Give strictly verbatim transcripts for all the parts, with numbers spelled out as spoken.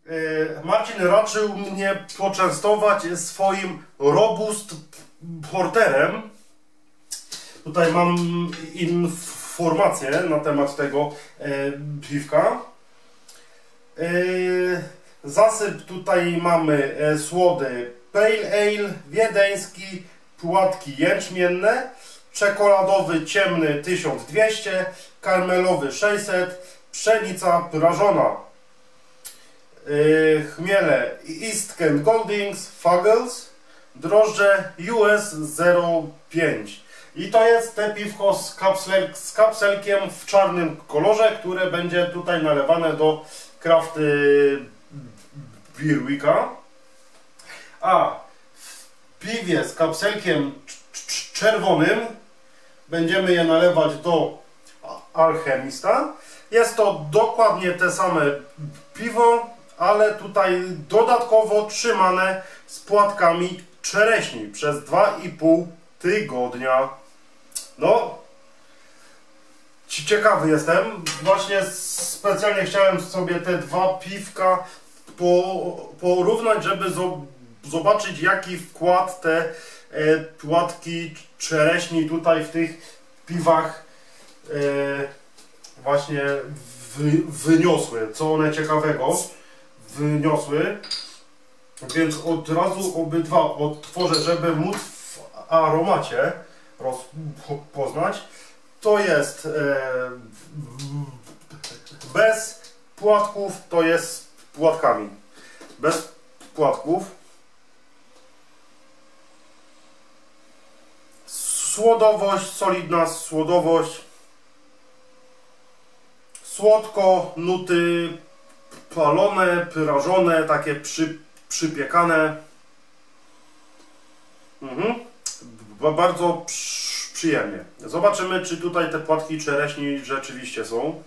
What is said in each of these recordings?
Marcin raczył mnie poczęstować swoim Robust Porterem. Tutaj mam informacje na temat tego piwka. Zasyp tutaj mamy słody Pale Ale, wiedeński, płatki jęczmienne, czekoladowy ciemny tysiąc dwieście, karmelowy sześćset, pszenica prażona, yy, chmiele East Kent Goldings, Fuggles, drożdże U S zero pięć. I to jest te piwko z, kapsel, z kapselkiem w czarnym kolorze, które będzie tutaj nalewane do Craft Beer Weeka. A w piwie z kapselkiem czerwonym będziemy je nalewać do Alchemista. Jest to dokładnie te same piwo, ale tutaj dodatkowo trzymane z płatkami czereśni przez dwa i pół tygodnia. No, ciekawy jestem. Właśnie specjalnie chciałem sobie te dwa piwka porównać, żeby zobaczyć, jaki wkład te e, płatki czereśni tutaj w tych piwach e, właśnie wy, wyniosły, co one ciekawego wyniosły. Więc od razu obydwa otworzę, żeby móc w aromacie rozpoznać. To jest e, bez płatków, to jest z płatkami. Bez płatków. Słodowość, solidna słodowość. Słodko, nuty palone, prażone, takie przy, przypiekane. Mhm. Bardzo przy, przyjemnie. Zobaczymy, czy tutaj te płatki czereśni rzeczywiście są.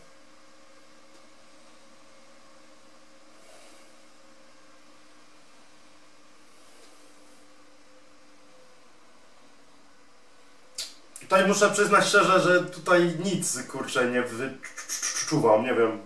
Tutaj muszę przyznać szczerze, że tutaj nic, kurczę, nie wyczuwam, nie wiem.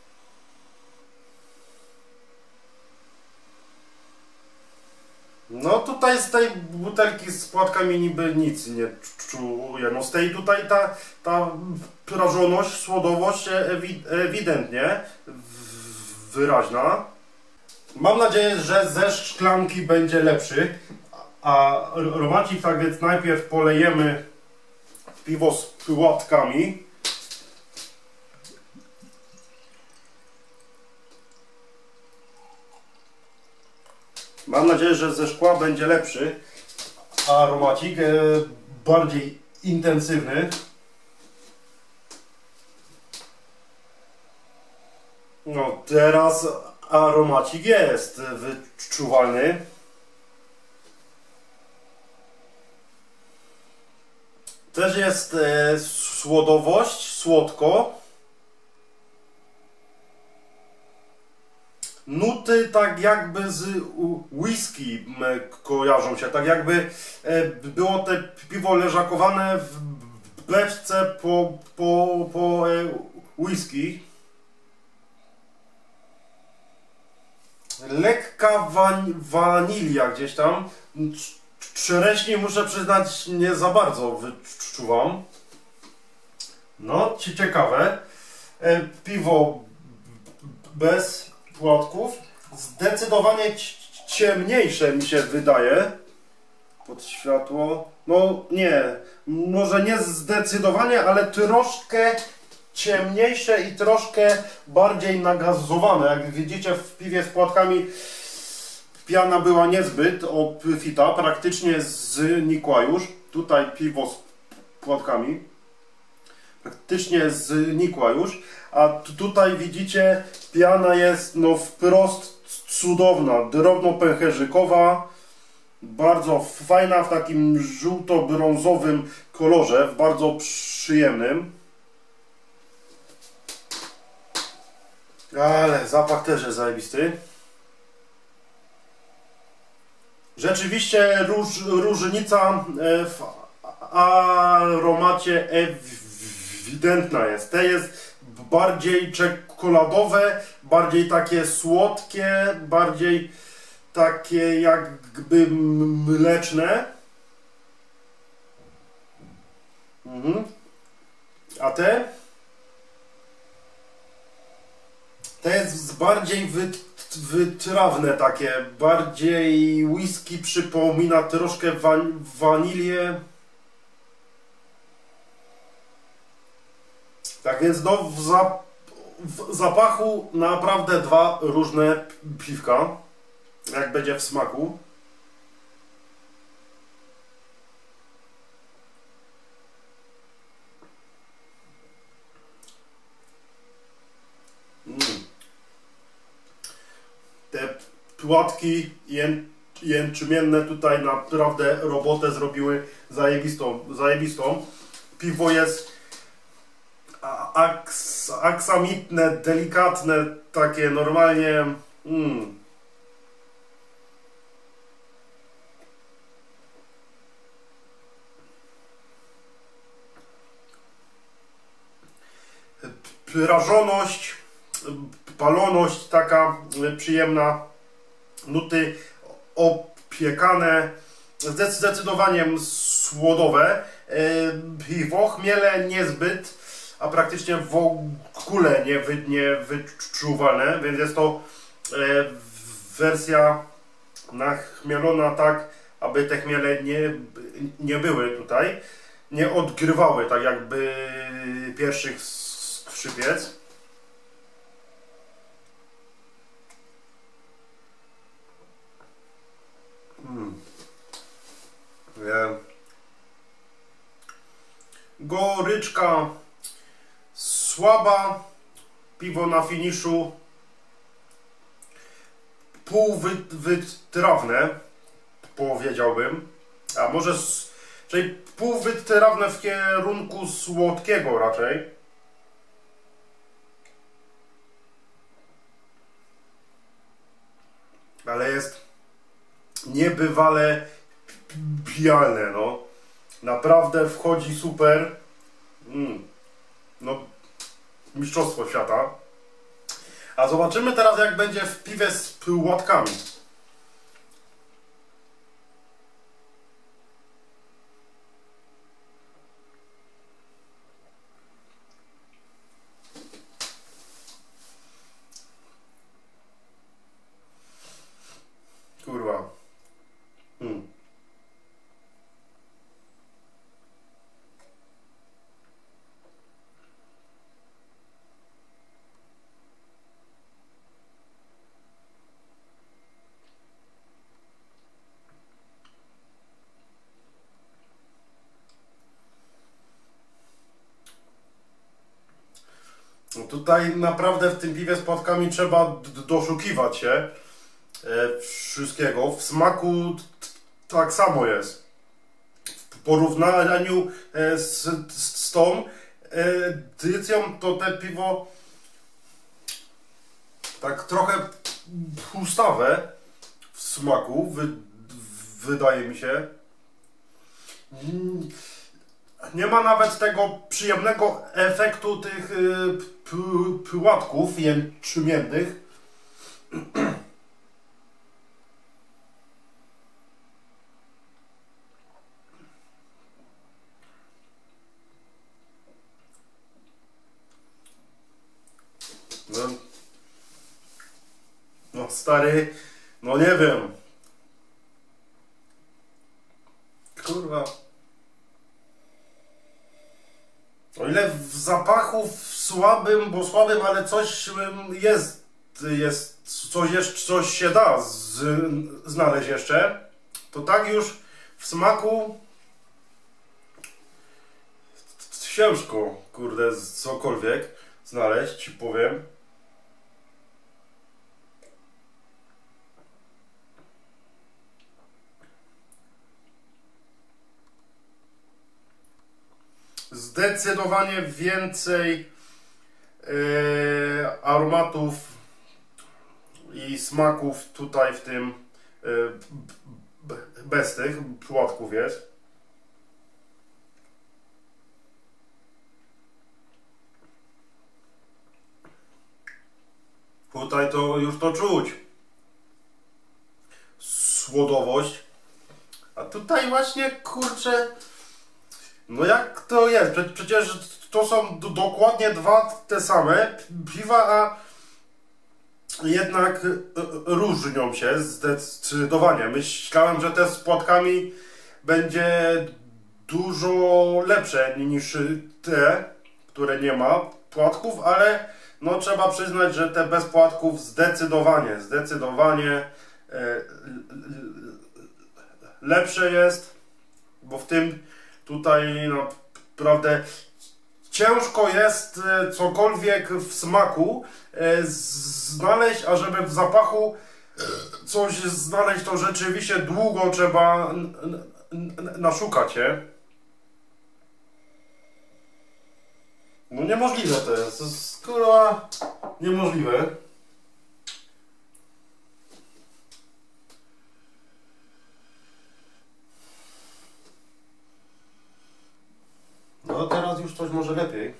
No tutaj z tej butelki z płatkami niby nic nie czuję. No z tej tutaj ta, ta prażoność, słodowość ewi ewidentnie wyraźna. Mam nadzieję, że ze szklanki będzie lepszy. A aromacik, tak więc najpierw polejemy piwo z płatkami. Mam nadzieję, że ze szkła będzie lepszy aromacik, e, bardziej intensywny. No teraz aromacik jest wyczuwalny. Też jest e, słodowość, słodko. Nuty tak jakby z whisky kojarzą się, tak jakby było te piwo leżakowane w beczce po, po, po whisky. Lekka wan wanilia gdzieś tam. Czereśni, muszę przyznać, nie za bardzo wyczuwam. No, ciekawe. Piwo bez płatków. Zdecydowanie ciemniejsze mi się wydaje. Pod światło. No nie, może nie zdecydowanie, ale troszkę ciemniejsze i troszkę bardziej nagazowane. Jak widzicie, w piwie z płatkami piana była niezbyt obfita, praktycznie znikła już. Tutaj piwo z płatkami praktycznie znikła już. A tutaj widzicie, piana jest no wprost cudowna, drobno-pęcherzykowa, bardzo fajna, w takim żółto-brązowym kolorze, w bardzo przyjemnym. Ale zapach też jest zajebisty. Rzeczywiście róż, różnica w aromacie ewidentna jest. Te jest bardziej czekoladowe, bardziej takie słodkie, bardziej takie jakby mleczne. Mhm. A te? Te jest bardziej wyt, wytrawne takie, bardziej whisky przypomina troszkę wan, wanilię. Tak więc no w, za, w zapachu naprawdę dwa różne piwka, jak będzie w smaku. Mm. Te płatki ję, jęczmienne tutaj naprawdę robotę zrobiły zajebistą, zajebistą. Piwo jest aks, aksamitne, delikatne, takie normalnie. Mm. Prażoność, paloność taka przyjemna, nuty opiekane, zdecydowanie słodowe, piwo, chmiele niezbyt, a praktycznie w ogóle nie, wy, nie wyczuwalne, więc jest to wersja nachmielona tak, aby te chmiele nie, nie były tutaj, nie odgrywały tak jakby pierwszych skrzypiec. Hmm. Goryczka słaba, piwo na finiszu półwytrawne, powiedziałbym, a może czyli półwytrawne w kierunku słodkiego raczej. Ale jest niebywale pijalne, no. Naprawdę wchodzi super. Mm. No, mistrzostwo świata. A zobaczymy teraz, jak będzie w piwie z płatkami. Kurwa. Hmm. No tutaj naprawdę w tym piwie z płatkami trzeba doszukiwać się e, wszystkiego. W smaku tak samo jest. W porównaniu e, z, z, z tą edycją to te piwo tak trochę pustawe w smaku, wy, wydaje mi się. Nie ma nawet tego przyjemnego efektu tych y, płatków jęczmiennych. No, no stary, no nie wiem. Kurwa. O ile w zapachu w słabym, bo słabym, ale coś jest, jest coś, jeszcze, coś się da z, znaleźć jeszcze, to tak już w smaku ciężko, kurde, cokolwiek znaleźć, ci powiem. Zdecydowanie więcej yy, aromatów i smaków tutaj w tym yy, bez tych płatków jest. Tutaj to już to czuć. Słodowość. A tutaj właśnie, kurczę, no jak to jest? Prze przecież to są dokładnie dwa te same piwa, a jednak różnią się zdecydowanie. Myślałem, że te z płatkami będzie dużo lepsze niż te, które nie ma płatków, ale no trzeba przyznać, że te bez płatków zdecydowanie, zdecydowanie e, lepsze jest, bo w tym tutaj naprawdę ciężko jest cokolwiek w smaku znaleźć, a żeby w zapachu coś znaleźć, to rzeczywiście długo trzeba naszukać, nie? No niemożliwe to jest, to jest kurwa niemożliwe. No teraz już coś może lepiej.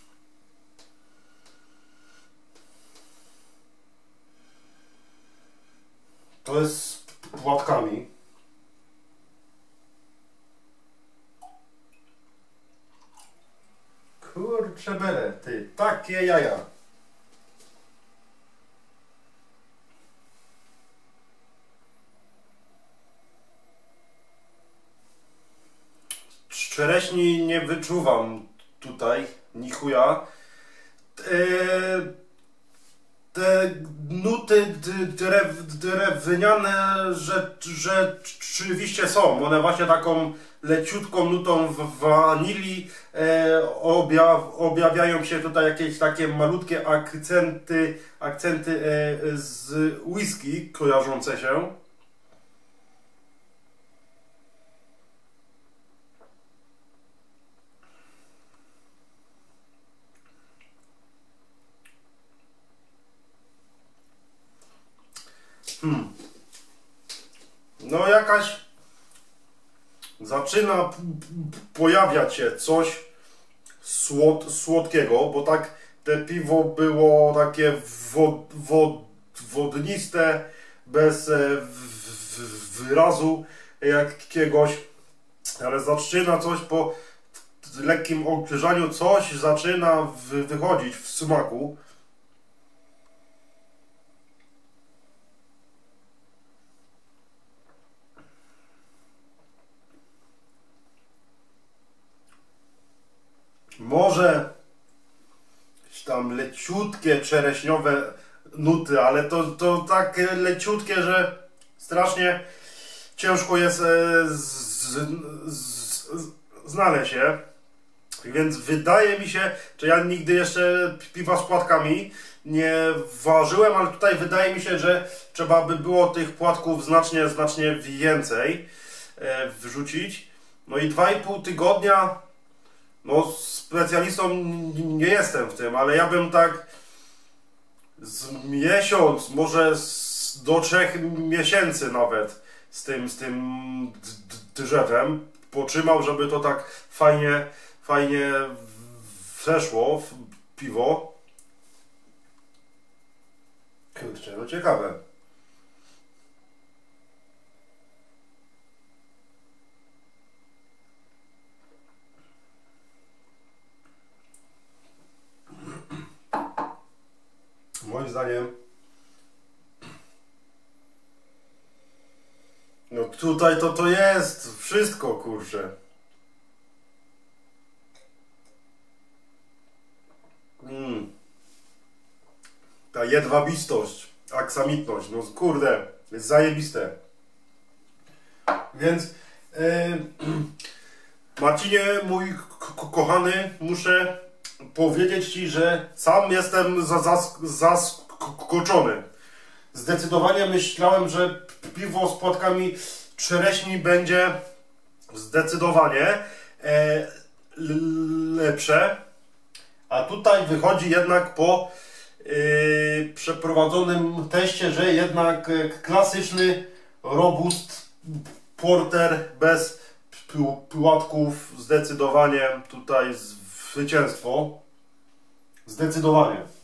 To jest z płatkami. Kurczę bele, ty, takie jaja. Czereśni nie wyczuwam tutaj, ni chuja. Eee, te nuty drew, drewniane że, że rzeczywiście są. One właśnie taką leciutką nutą w wanilii e, objaw, objawiają się tutaj jakieś takie malutkie akcenty, akcenty e, z whisky kojarzące się. Hmm. No jakaś zaczyna pojawiać się coś słod, słodkiego, bo tak te piwo było takie wod, wod, wodniste, bez w, w, wyrazu jakiegoś, ale zaczyna coś po lekkim ogrzaniu, coś zaczyna wy, wychodzić w smaku. Może jakieś tam leciutkie czereśniowe nuty, ale to, to tak leciutkie, że strasznie ciężko jest z, z, z, znaleźć je. Więc wydaje mi się, że ja nigdy jeszcze piwa z płatkami nie ważyłem, ale tutaj wydaje mi się, że trzeba by było tych płatków znacznie, znacznie więcej wrzucić. No i dwa i pół tygodnia. No, specjalistą nie jestem w tym, ale ja bym tak z miesiąc, może z, do trzech miesięcy nawet z tym, z tym drzewem potrzymał, żeby to tak fajnie, fajnie weszło w piwo. Kurczę, no ciekawe. Moim zdaniem no tutaj to to jest wszystko, kurczę. Mm. Ta jedwabistość, aksamitność, no kurde, jest zajebiste. Więc yy, Marcinie, mój kochany, muszę powiedzieć Ci, że sam jestem zaskoczony. Zdecydowanie myślałem, że piwo z płatkami czereśni będzie zdecydowanie e, lepsze. A tutaj wychodzi jednak po e, przeprowadzonym teście, że jednak klasyczny robust porter bez płatków zdecydowanie tutaj zwycięstwo. Zdecydowanie.